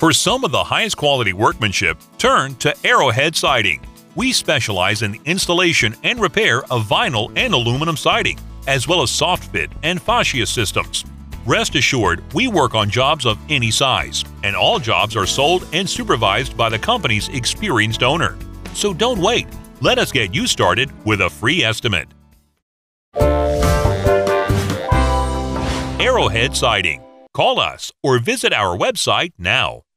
For some of the highest quality workmanship, turn to Arrowhead Siding. We specialize in the installation and repair of vinyl and aluminum siding, as well as soft fit and fascia systems. Rest assured, we work on jobs of any size, and all jobs are sold and supervised by the company's experienced owner. So don't wait. Let us get you started with a free estimate. Arrowhead Siding. Call us or visit our website now.